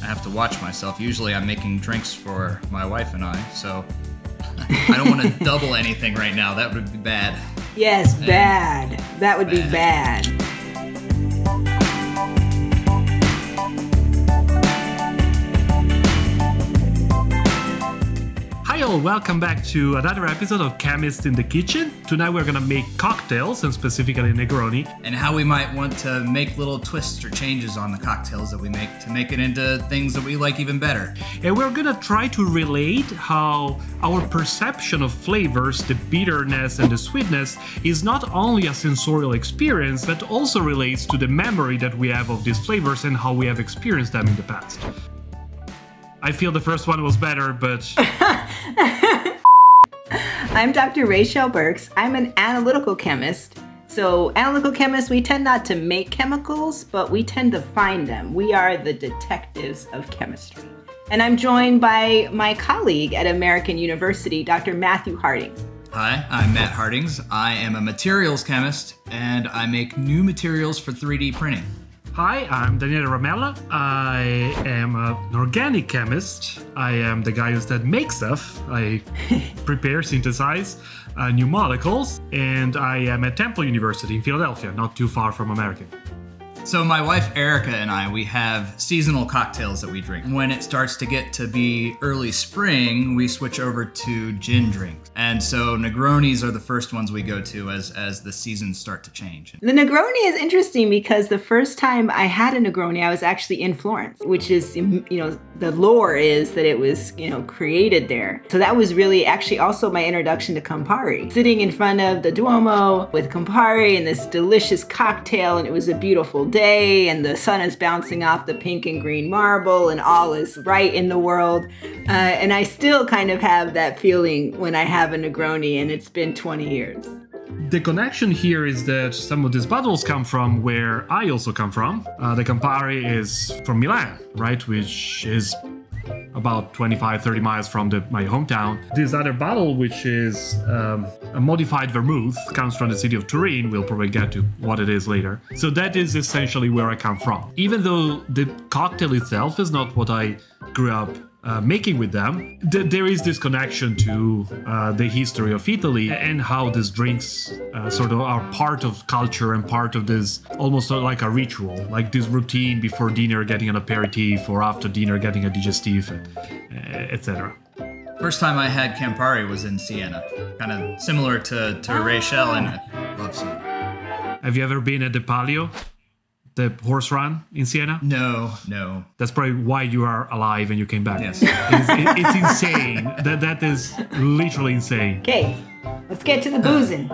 I have to watch myself. Usually I'm making drinks for my wife and I, so I don't want to double anything right now. That would be bad. Yes, bad. That would be bad. Hi all, welcome back to another episode of Chemists in the Kitchen. Tonight we're gonna make cocktails, and specifically Negroni. And how we might want to make little twists or changes on the cocktails that we make to make it into things that we like even better. And we're gonna try to relate how our perception of flavors, the bitterness and the sweetness, is not only a sensorial experience, but also relates to the memory that we have of these flavors and how we have experienced them in the past. I feel the first one was better, but... I'm Dr. Raychelle Burks. I'm an analytical chemist. So analytical chemists, we tend not to make chemicals, but we tend to find them. We are the detectives of chemistry. And I'm joined by my colleague at American University, Dr. Matthew Hartings. Hi, I'm Matt Hartings. I am a materials chemist, and I make new materials for 3D printing. Hi, I'm Daniele. I am an organic chemist. I am the guy that makes stuff. I prepare, synthesize new molecules, and I am at Temple University in Philadelphia, not too far from American. So my wife Erica and I, we have seasonal cocktails that we drink. When it starts to get to be early spring, we switch over to gin drinks. And so Negronis are the first ones we go to as the seasons start to change. The Negroni is interesting because the first time I had a Negroni, I was actually in Florence, which is, the lore is that it was, created there. So that was really actually also my introduction to Campari. Sitting in front of the Duomo with Campari and this delicious cocktail, and it was a beautiful day, and the sun is bouncing off the pink and green marble, and all is right in the world. And I still kind of have that feeling when I have a Negroni, and it's been 20 years. The connection here is that some of these bottles come from where I also come from. The Campari is from Milan, right? Which is about 25-30 miles from my hometown. This other bottle, which is a modified vermouth, comes from the city of Turin. We'll probably get to what it is later. So that is essentially where I come from. Even though the cocktail itself is not what I grew up making with them, there is this connection to the history of Italy and how these drinks sort of are part of culture and part of this almost like a ritual, like this routine before dinner getting an aperitif or after dinner getting a digestif, etc. First time I had Campari was in Siena, kind of similar to Raychelle, and I love Siena. Have you ever been at the Palio? The horse run in Siena? No. That's probably why you are alive and you came back. Yes. It's insane. That is literally insane. Okay, let's get to the boozing.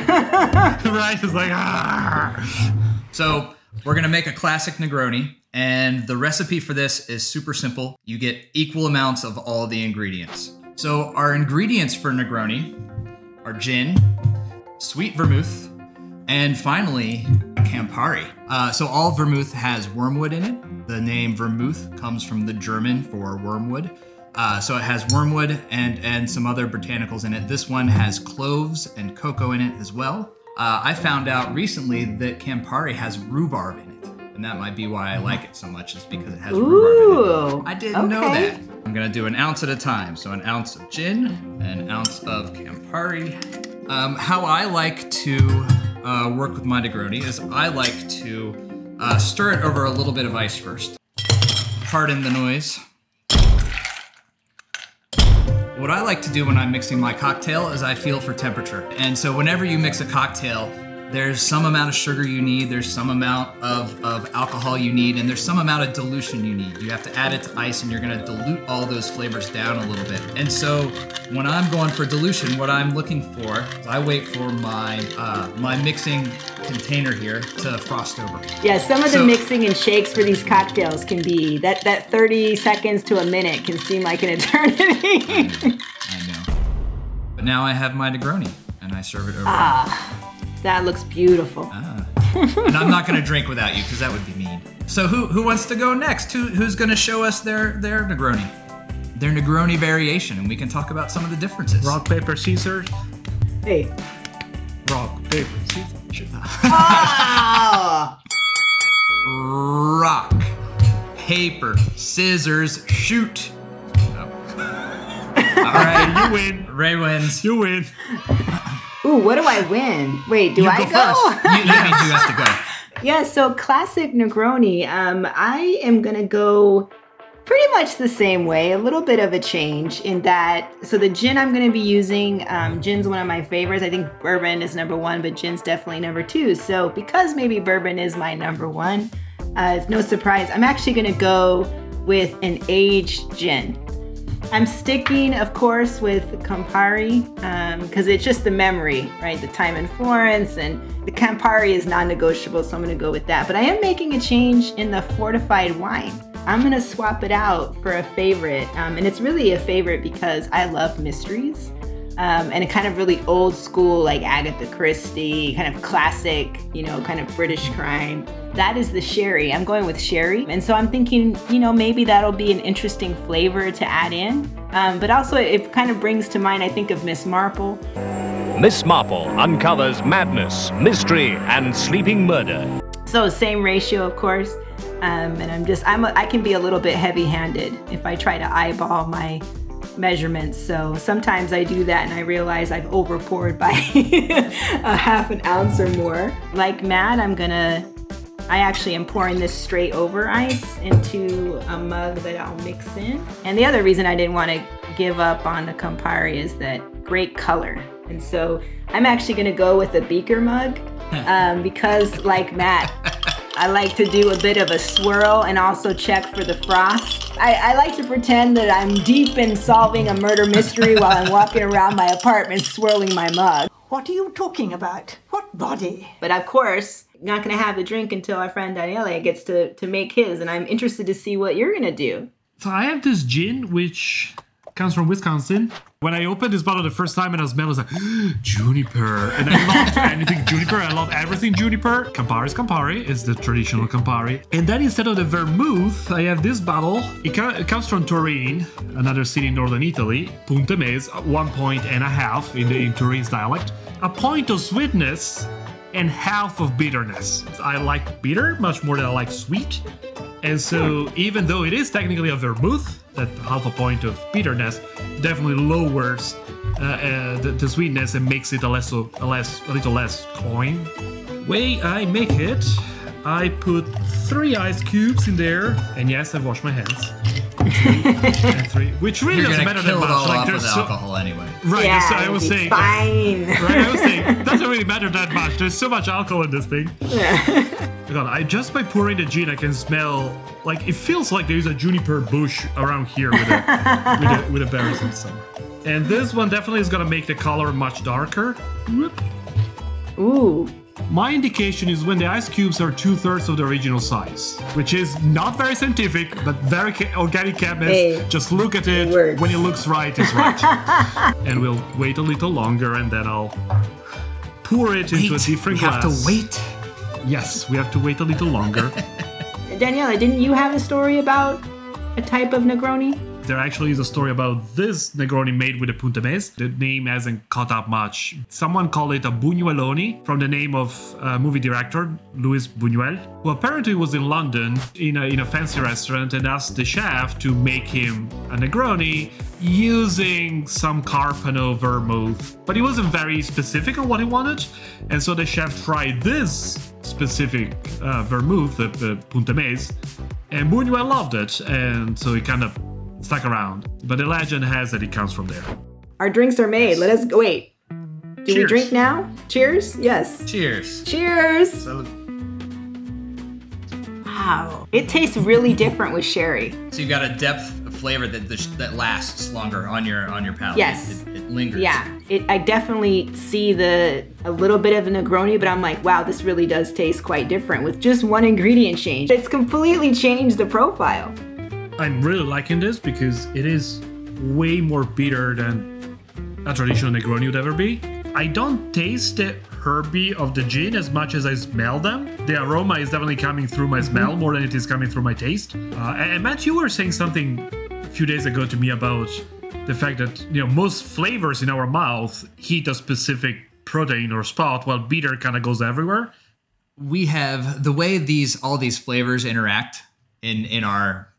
Right? It's like, ah. So we're gonna make a classic Negroni, and the recipe for this is super simple. You get equal amounts of all the ingredients. So our ingredients for Negroni are gin, sweet vermouth, and finally, Campari. So all vermouth has wormwood in it. The name vermouth comes from the German for wormwood. So it has wormwood and some other botanicals in it. This one has cloves and cocoa in it as well. I found out recently that Campari has rhubarb in it. And that might be why I like it so much, is because it has rhubarb in it. I didn't know that. I'm gonna do an ounce at a time. So an ounce of gin, an ounce of Campari. How I like to work with my Negroni is I like to stir it over a little bit of ice first. Pardon the noise. What I like to do when I'm mixing my cocktail is I feel for temperature. And so whenever you mix a cocktail, there's some amount of sugar you need, there's some amount of alcohol you need, and there's some amount of dilution you need. You have to add it to ice, and you're gonna dilute all those flavors down a little bit. And so when I'm going for dilution, what I'm looking for is I wait for my my mixing container here to frost over. Yeah, some of the mixing and shakes for these cocktails can be, that 30 seconds to a minute can seem like an eternity. I know. But now I have my Negroni, and I serve it over. That looks beautiful. And I'm not gonna drink without you, because that would be mean. So who wants to go next? Who's gonna show us their Negroni? Their Negroni variation, and we can talk about some of the differences. Rock, paper, scissors. Hey. Rock, paper, scissors. Ah! Rock, paper, scissors, shoot. All right, You win. Ray wins. You win. Ooh, what do I win? Wait, do I go go? That means you have to go. Yeah, so classic Negroni. I am gonna go pretty much the same way, a little bit of a change in that. So the gin I'm gonna be using, gin's one of my favorites. I think bourbon is number one, but gin's definitely number two. So because maybe bourbon is my number one, it's no surprise. I'm actually gonna go with an aged gin. I'm sticking, of course, with Campari because it's just the memory, right? The time in Florence, and the Campari is non-negotiable, so I'm going to go with that. But I am making a change in the fortified wine. I'm going to swap it out for a favorite, and it's really a favorite because I love mysteries. And a kind of really old school, like Agatha Christie, kind of classic, kind of British crime. That is the sherry. I'm going with sherry. And so I'm thinking, maybe that'll be an interesting flavor to add in. But also it kind of brings to mind, I think, of Miss Marple. Miss Marple uncovers madness, mystery, and sleeping murder. So same ratio, of course. And I can be a little bit heavy-handed if I try to eyeball my measurements. So sometimes I do that and I realize I've over poured by a half an ounce or more. Like Matt, I actually am pouring this straight over ice into a mug that I'll mix in. And the other reason I didn't want to give up on the Campari is that great color. And so I'm actually going to go with a beaker mug because like Matt, I like to do a bit of a swirl and also check for the frost. I like to pretend that I'm deep in solving a murder mystery while I'm walking around my apartment swirling my mug. What are you talking about? What body? But of course, not gonna have the drink until our friend Daniele gets to make his, and I'm interested to see what you're gonna do. So I have this gin, which comes from Wisconsin. When I opened this bottle the first time and I smelled it, I was like, juniper. And I loved anything juniper. I love everything juniper. Campari is Campari. It's the traditional Campari. And then instead of the vermouth, I have this bottle. It comes from Turin, another city in northern Italy. Punta Mese, 1.5 points in Turin's dialect. A point of sweetness and half of bitterness. I like bitter much more than I like sweet. And so even though it is technically a vermouth, that half a point of bitterness definitely lowers the sweetness and makes it a little less cloying. Way I make it, I put 3 ice cubes in there, and yes, I've washed my hands. 2 and 3, which really doesn't matter that much. All off with alcohol anyway. Right, Yeah, so I was saying. fine. Right, I was saying, doesn't really matter that much. There's so much alcohol in this thing. God, just by pouring the gin, I can smell, like, it feels like there's a juniper bush around here with the berries and stuff. And this one definitely is gonna make the color much darker. Whoop. Ooh. My indication is when the ice cubes are 2/3 of the original size, which is not very scientific, but very organic chemist. Hey, just look at it. works. When it looks right, it's right. And we'll wait a little longer, and then I'll pour it into a different glass. We have to wait. Yes, we have to wait a little longer. Daniela, didn't you have a story about a type of Negroni? There actually is a story about this Negroni made with a Punta Mese. The name hasn't caught up much. Someone called it a Buñueloni from the name of movie director Luis Buñuel, who apparently was in London in a fancy restaurant and asked the chef to make him a Negroni using some Carpano vermouth. But he wasn't very specific on what he wanted, and so the chef tried this specific vermouth, the Punta Mese, and Buñuel loved it, and so he kind of stuck around. But the legend has that it comes from there. Our drinks are made. Let us go. Wait. Do we Cheers. drink now? Cheers? Yes. Cheers. Cheers. Wow. It tastes really different with sherry. So you've got a depth of flavor that lasts longer on your palate. Yes. It lingers. Yeah. I definitely see a little bit of a Negroni, but I'm like, wow, this really does taste quite different with just one ingredient change. It's completely changed the profile. I'm really liking this because it is way more bitter than a traditional Negroni would ever be. I don't taste the herby of the gin as much as I smell them. The aroma is definitely coming through my smell more than it is coming through my taste. And Matt, you were saying something a few days ago to me about the fact that most flavors in our mouth hit a specific protein or spot, while bitter kind of goes everywhere. We have the way all these flavors interact in our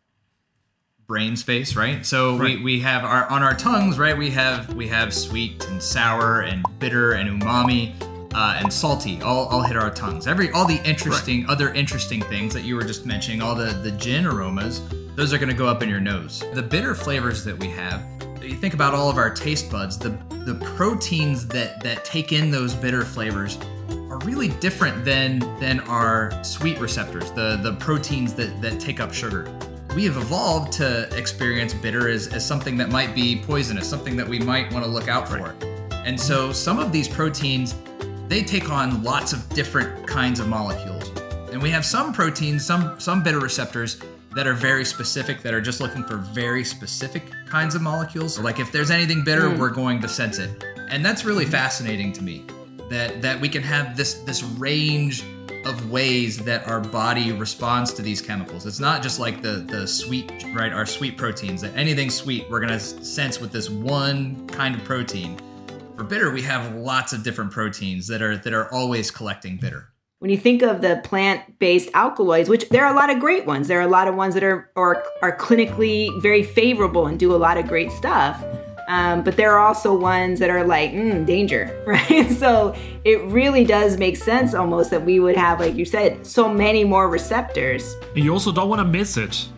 brain space, right? So we have on our tongues, right? We have sweet and sour and bitter and umami and salty. All hit our tongues. All the interesting other interesting things that you were just mentioning, all the gin aromas, those are going to go up in your nose. The bitter flavors that we have, you think about all of our taste buds, the proteins that take in those bitter flavors are really different than our sweet receptors, the proteins that take up sugar. We have evolved to experience bitter as something that might be poisonous, something that we might want to look out for. And so some of these proteins, they take on lots of different kinds of molecules. And we have some proteins, some bitter receptors that are very specific, that are just looking for very specific kinds of molecules. Like if there's anything bitter, we're going to sense it. And that's really fascinating to me, that we can have this range of ways that our body responds to these chemicals. It's not just like the sweet, right? Our sweet proteins, that anything sweet we're gonna sense with this one kind of protein. For bitter, we have lots of different proteins that are always collecting bitter. When you think of the plant-based alkaloids, which there are a lot of great ones, there are a lot of ones that are clinically very favorable and do a lot of great stuff. But there are also ones that are like, danger, right? So it really does make sense almost that we would have, like you said, so many more receptors. And you also don't want to miss it.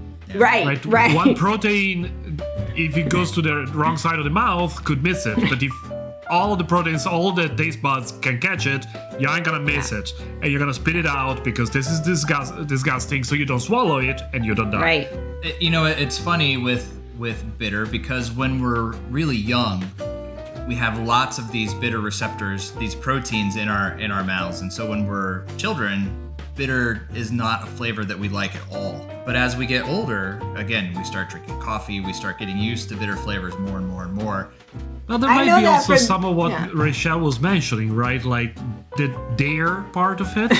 Right. One protein, if it goes to the wrong side of the mouth, could miss it. But if all of the proteins, all the taste buds can catch it, you ain't gonna miss it. And you're gonna spit it out because this is disgusting, so you don't swallow it and you don't die. Right. You know, it's funny with bitter, because when we're really young, we have lots of these bitter receptors, these proteins in our mouths. And so when we're children, bitter is not a flavor that we like at all. But as we get older, again, we start drinking coffee, we start getting used to bitter flavors more and more and more. Well, there might be also some of what Raychelle was mentioning, right? Like the dare part of it.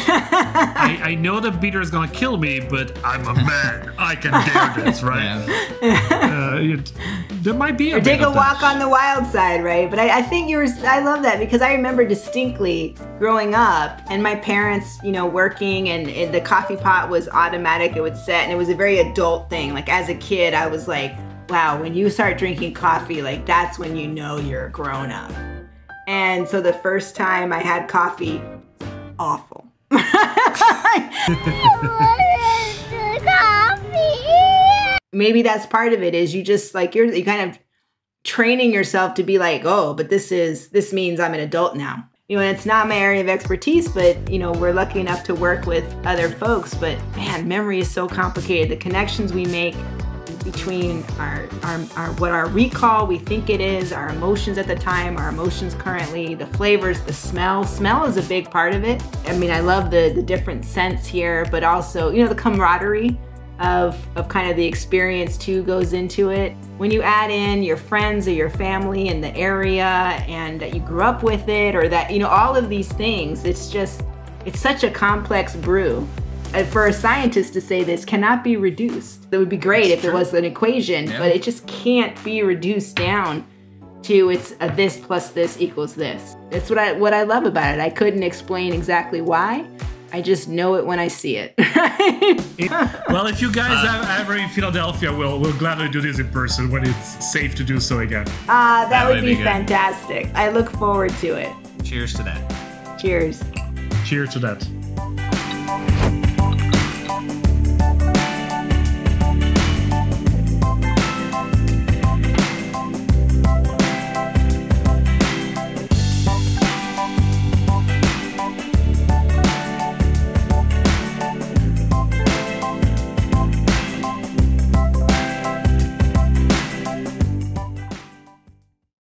I know that bitter is gonna kill me, but I'm a man. I can dare this, right? There might be a or take a walk that. on the wild side, right? But I think I love that, because I remember distinctly growing up and my parents, working, and the coffee pot was automatic, it would set, and it was a very adult thing. Like as a kid, I was like, wow, when you start drinking coffee, like that's when you know you're a grown up. And so the first time I had coffee, awful. Maybe that's part of it, is you just like, you're kind of training yourself to be like, oh, but this means I'm an adult now. And it's not my area of expertise, but we're lucky enough to work with other folks. But man, memory is so complicated. The connections we make between our what our recall we think it is, our emotions at the time, our emotions currently, the flavors, the smell. Smell is a big part of it. I mean, I love the different scents here, but also, the camaraderie of kind of the experience too goes into it. When you add in your friends or your family in the area, and that you grew up with it, or that, all of these things, it's such a complex brew. For a scientist to say this cannot be reduced. It would be great if it was an equation, but it just can't be reduced down to it's a this plus this equals this. That's what I love about it. I couldn't explain exactly why. I just know it when I see it. Well, if you guys are ever in Philadelphia, we'll gladly do this in person when it's safe to do so again. That would be fantastic. I look forward to it. Cheers to that. Cheers. Cheers to that.